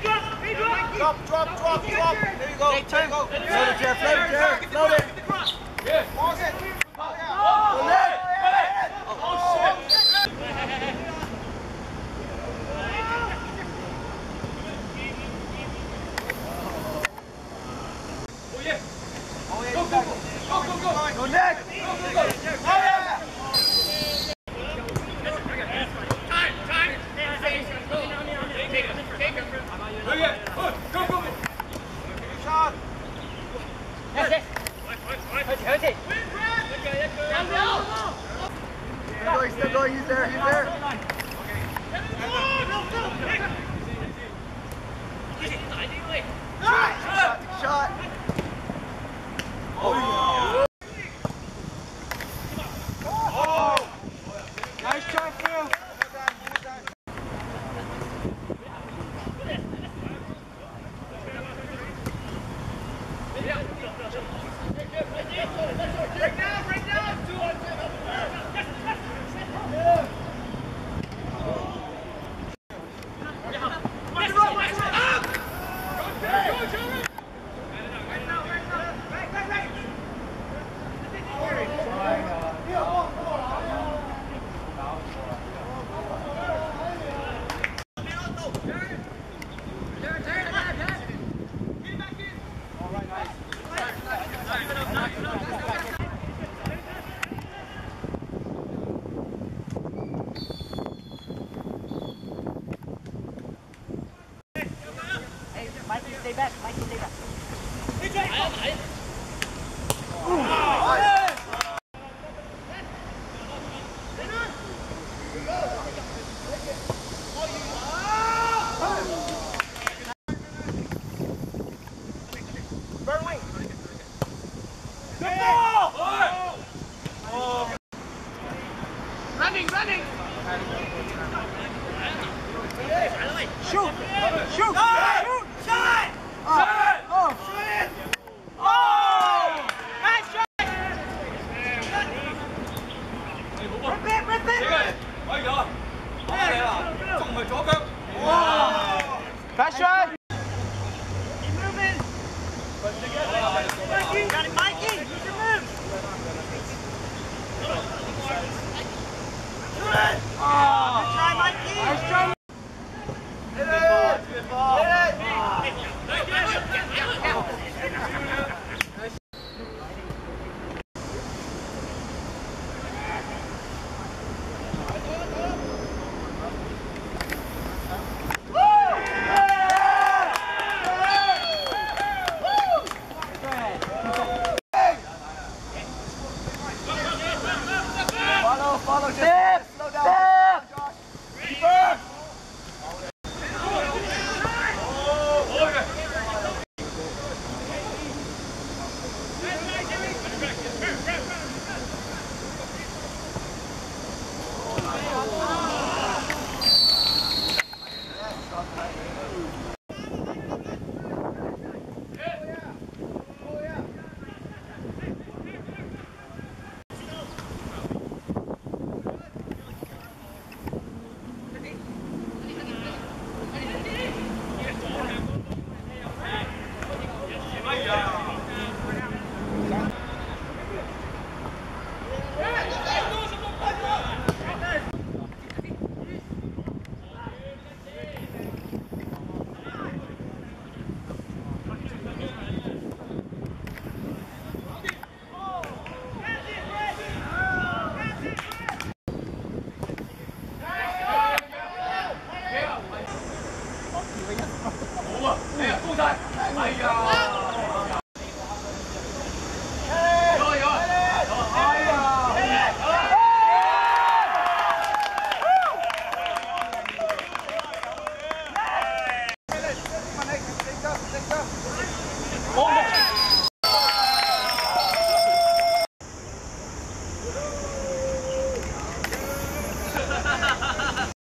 Drop. There you go. Hey, turn. Float it, Jared. Float it. Yeah. Pause it. Oh, shit. Oh, yeah. Go, next. Oh, yeah. Still going, he's there. Shot. Oh. Nice try, Phil. Break down. Mikey, stay back. Running! Shoot! Shot! Nice shot! Rip it! Fast shot! Keep moving! Got it, Mikey! Use your move! Good try, Mikey! Nice try! Hit it! Follow, step! Slow down. Keeper!哎呀！